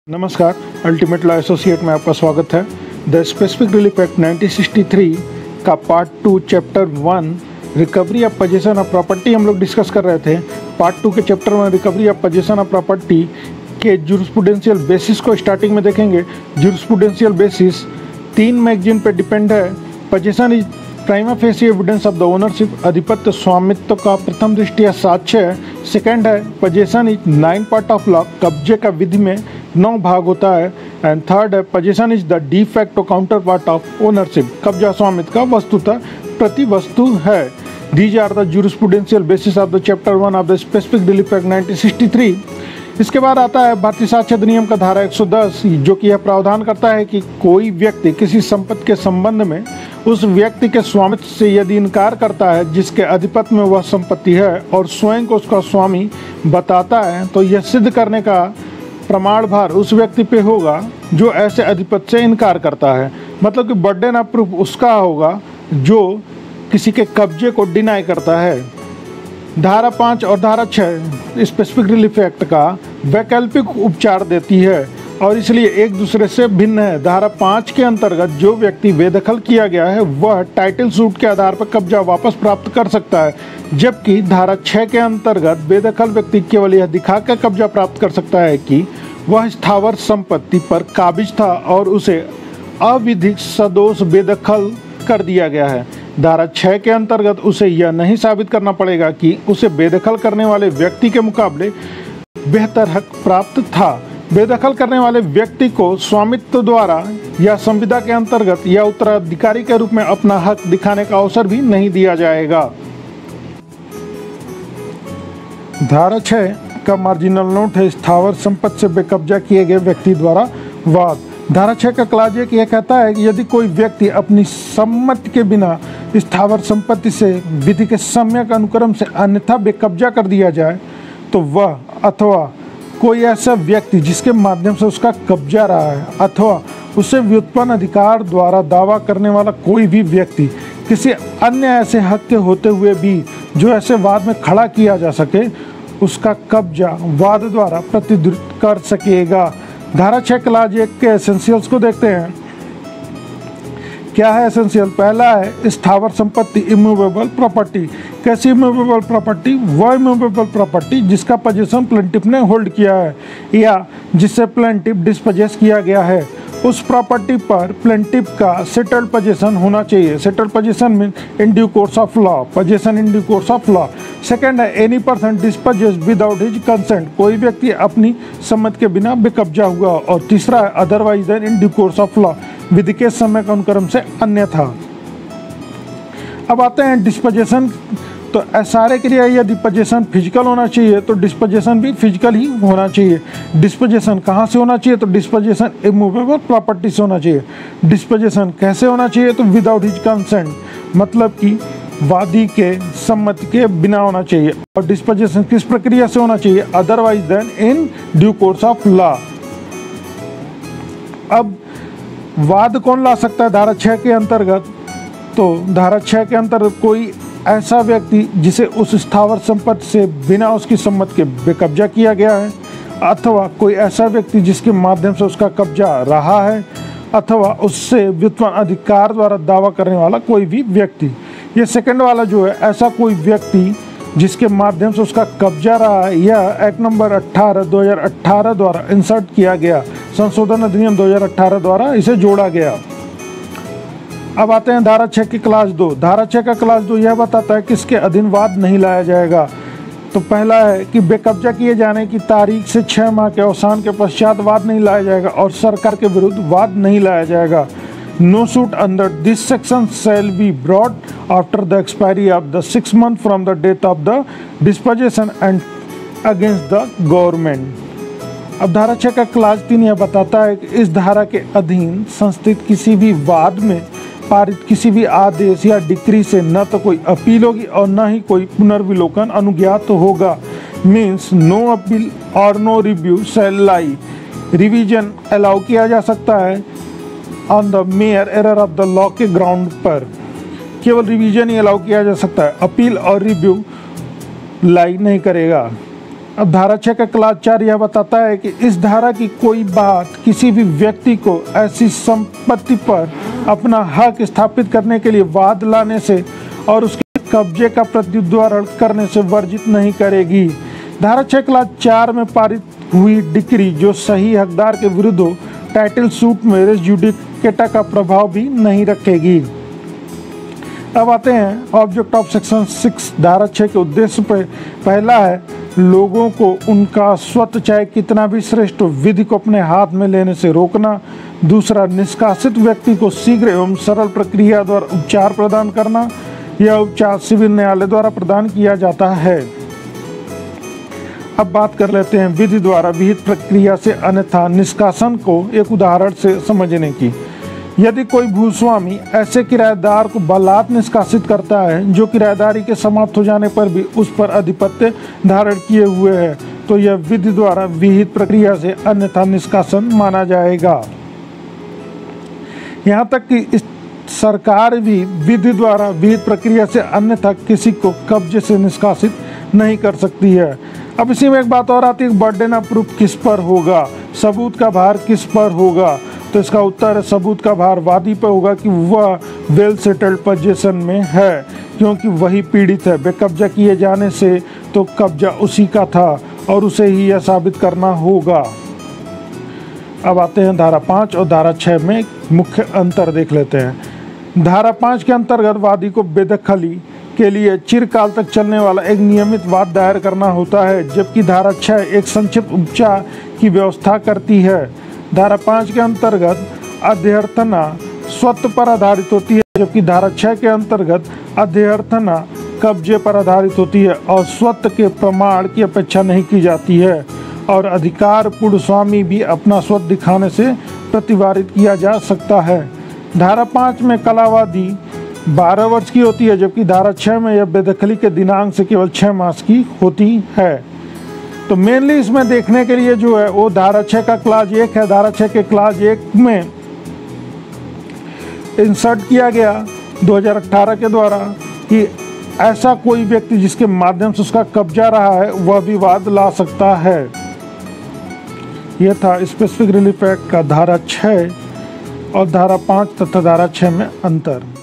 नमस्कार, ultimate law associate में आपका स्वागत है। द स्पेसिफिक रिलीफ एक्ट 1963 का part 2 chapter 1 recovery of possession of property हम लोग डिस्कस कर रहे थे। पार्ट 2 के chapter 1 recovery of possession of property के जूरिस्प्रूडेंशियल बेसिस को स्टार्टिंग में देखेंगे। जूरिस्प्रूडेंशियल बेसिस 3 मैगजीन पे डिपेंड है। Possession is prima facie evidence of the ownership, आधिपत्य स्वामित्व का प्रथम दृष्टिया साक्ष्य है। सेकेंड है possession is 9 part of law, कब्जे का विधि में 9 भाग होता है। एंड थर्ड है possession is the de facto counter part of ownership, कब्जा स्वामित्व का वस्तुतः प्रति वस्तु है। These are the jurisprudential basis of the chapter 1 of the specific relief act 1963। इसके बाद आता है भारतीय साक्ष्य अधिनियम का धारा 110, जो कि यह प्रावधान करता है कि कोई व्यक्ति किसी संपत्ति के संबंध में उस व्यक्ति के स्वामित्व से यदि इनकार करता है जिसके अधिपत्य में वह संपत्ति है और स्वयं को उसका स्वामी बताता है, तो यह सिद्ध करने का प्रमाण भार उस व्यक्ति पे होगा जो ऐसे अधिपत्य से इनकार करता है। मतलब कि बर्डन ऑफ प्रूफ उसका होगा जो किसी के कब्जे को डिनाई करता है। धारा 5 और धारा 6 स्पेसिफिक रिलीफ एक्ट का वैकल्पिक उपचार देती है और इसलिए एक दूसरे से भिन्न है। धारा 5 के अंतर्गत जो व्यक्ति बेदखल किया गया है वह टाइटल सूट के आधार पर कब्जा वापस प्राप्त कर सकता है, जबकि धारा 6 के अंतर्गत बेदखल व्यक्ति केवल यह दिखाकर कब्जा प्राप्त कर सकता है कि वह स्थावर संपत्ति पर काबिज था और उसे अविधिक सदोष बेदखल कर दिया गया है। धारा 6 के अंतर्गत उसे यह नहीं साबित करना पड़ेगा कि उसे बेदखल करने वाले व्यक्ति के मुकाबले बेहतर हक प्राप्त था। बेदखल करने वाले व्यक्ति को स्वामित्व द्वारा या संविदा के अंतर्गत या उत्तराधिकारी के रूप में अपना हक दिखाने का अवसर भी नहीं दिया जाएगा। धारा 6 का मार्जिनल नोट है स्थावर संपत्ति से बेकब्जा किए गए व्यक्ति द्वारा वाद। धारा 6 का क्लाज 1 यह कहता है कि यदि कोई व्यक्ति अपनी सम्मति के बिना स्थावर संपत्ति से विधि के सम्यक अनुक्रम से अन्यथा बेकब्जा कर दिया जाए, तो वह अथवा कोई ऐसा व्यक्ति जिसके माध्यम से उसका कब्जा रहा है अथवा उससे व्युत्पन्न अधिकार द्वारा दावा करने वाला कोई भी व्यक्ति किसी अन्य ऐसे हक के होते हुए भी जो ऐसे वाद में खड़ा किया जा सके, उसका कब्जा वाद द्वारा प्रतिद्वंद्वित कर सकेगा। धारा 6 क्लाज 1 के एसेंशियल्स को देखते हैं। क्या है एसेंशियल? पहला है स्थावर संपत्ति, इमूवेबल प्रॉपर्टी। कैसी इमूवेबल प्रॉपर्टी? वह इमूवेबल प्रॉपर्टी जिसका पोजेशन प्लेंटिफ ने होल्ड किया है या जिससे प्लेंटिफ डिस्पोजेस किया गया है, उस प्रॉपर्टी पर प्लेंटिफ का सेटल्ड पोजेशन होना चाहिए। Settled possession mean in due course of law, possession in due course of law. Second है any person disposes without his consent, कोई व्यक्ति अपनी सम्मति के बिना बेकब्जा हुआ। और तीसरा है otherwise than in due course of law, विधि के समय का अनुक्रम से अन्यथा। अब आते हैं डिस्पोजेशन। तो सारे के लिए यदि पोजेशन फिजिकल होना चाहिए तो डिस्पोजेशन भी फिजिकल ही होना चाहिए। डिस्पोजेशन कहाँ से होना चाहिए? तो डिस्पोजेशन इमूवेबल प्रॉपर्टी से होना चाहिए। डिस्पोजेशन कैसे होना चाहिए? तो विदाउट हिज कंसेंट, मतलब कि वादी के सम्मति के बिना होना चाहिए। और डिस्पोजेशन किस प्रक्रिया से होना चाहिए? Otherwise than in due course of law. अब वाद कौन ला सकता है धारा 6 के अंतर्गत? तो धारा 6 के अंतर्गत कोई ऐसा व्यक्ति जिसे उस स्थावर संपत्ति से बिना उसकी सम्मति के बेकब्जा किया गया है, अथवा कोई ऐसा व्यक्ति जिसके माध्यम से उसका कब्जा रहा है, अथवा उससे व्युत्पन्न अधिकार द्वारा दावा करने वाला कोई भी व्यक्ति। ये सेकंड वाला जो है, ऐसा कोई व्यक्ति जिसके माध्यम से उसका कब्जा रहा है, यह एक्ट नंबर 18 2018 द्वारा इंसर्ट किया गया, संशोधन अधिनियम 2018 द्वारा इसे जोड़ा गया। अब आते हैं धारा 6 की क्लास 2। धारा 6 का क्लास 2 यह बताता है कि इसके अधीन वाद नहीं लाया जाएगा। तो पहला है कि बेकब्जा किए जाने की तारीख से 6 माह के अवसान के पश्चात वाद नहीं लाया जाएगा और सरकार के विरुद्ध वाद नहीं लाया जाएगा। No suit under this section shall be brought after the expiry of the 6 month from the death of the dispossession and against the government. अब धारा 6 का क्लास 3 यह बताता है कि इस धारा के अधीन संस्थित किसी भी वाद में पारित किसी भी आदेश या डिक्री से न तो कोई अपील होगी और न ही कोई पुनर्विलोकन अनुज्ञात होगा। मीन्स नो अपील और no review shall lie. Revision allow किया जा सकता है on the mere error of the law के ग्राउंड पर, केवल रिवीजन ही अलाउ किया जा सकता है, अपील और रिव्यू लाई नहीं करेगा। अब धारा 6 का क्लास 4 यह बताता है कि इस धारा की कोई बात किसी भी व्यक्ति को ऐसी संपत्ति पर अपना हक स्थापित करने के लिए वाद लाने से और उसके कब्जे का प्रत्युद्धारण करने से वर्जित नहीं करेगी। धारा 6 क्लास 4 में पारित हुई डिक्री जो सही हकदार के विरुद्ध हो, टाइटल सूट में रेस जुडिकेटा का प्रभाव भी नहीं रखेगी। अब आते हैं ऑब्जेक्ट ऑफ सेक्शन 6 धारा 6 के उद्देश्य पर। पहला है लोगों को उनका स्वत चाहे कितना भी श्रेष्ठ विधि को अपने हाथ में लेने से रोकना। दूसरा, निष्कासित व्यक्ति को शीघ्र एवं सरल प्रक्रिया द्वारा उपचार प्रदान करना। यह उपचार सिविल न्यायालय द्वारा प्रदान किया जाता है। अब बात कर लेते हैं विधि द्वारा विहित प्रक्रिया से अन्यथा निष्कासन को एक उदाहरण से समझने की। यदि कोई भूस्वामी ऐसे किराएदार को बलात् निष्कासित करता है जो किराएदारी के समाप्त हो जाने पर भी उस पर अधिपत्य धारण किए हुए है, तो यह विधि द्वारा विहित प्रक्रिया से अन्यथा निष्कासन माना जाएगा। यहाँ तक कि इस सरकार भी विधि द्वारा विहित प्रक्रिया से अन्यथा किसी को कब्जे से निष्कासित नहीं कर सकती है। अब इसी में एक बात और आती है, बर्डन ऑफ प्रूफ किस पर होगा, सबूत का भार किस पर होगा। तो इसका उत्तर है सबूत का भार वादी पर होगा कि वह वेल सेटल्ड पोजीशन में है, क्योंकि वही पीड़ित है। बेकब्जा किए जाने से तो कब्जा उसी का था और उसे ही यह साबित करना होगा। अब आते हैं धारा 5 और धारा 6 में मुख्य अंतर देख लेते हैं। धारा 5 के अंतर्गत वादी को बेदखली के लिए चिरकाल तक चलने वाला एक नियमित वाद दायर करना होता है, जबकि धारा 6 एक संक्षिप्त उपचार की व्यवस्था करती है। धारा 5 के अंतर्गत अध्यर्थना स्वत्व पर आधारित होती है, जबकि धारा 6 के अंतर्गत अध्यर्थना कब्जे पर आधारित होती है और स्वत्व के प्रमाण की अपेक्षा नहीं की जाती है और अधिकार पूर्ण स्वामी भी अपना स्वत्व दिखाने से प्रतिवारित किया जा सकता है। धारा 5 में कलावादी 12 वर्ष की होती है, जबकि धारा 6 में यह बेदखली के दिनांक से केवल 6 मास की होती है। तो मेनली इसमें देखने के लिए जो है वो धारा 6 का क्लास 1 है। धारा 6 के क्लास 1 में इंसर्ट किया गया 2018 के द्वारा कि ऐसा कोई व्यक्ति जिसके माध्यम से उसका कब्जा रहा है वह विवाद ला सकता है। यह था स्पेसिफिक रिलीफ एक्ट का धारा 6 और धारा 5 तथा धारा 6 में अंतर।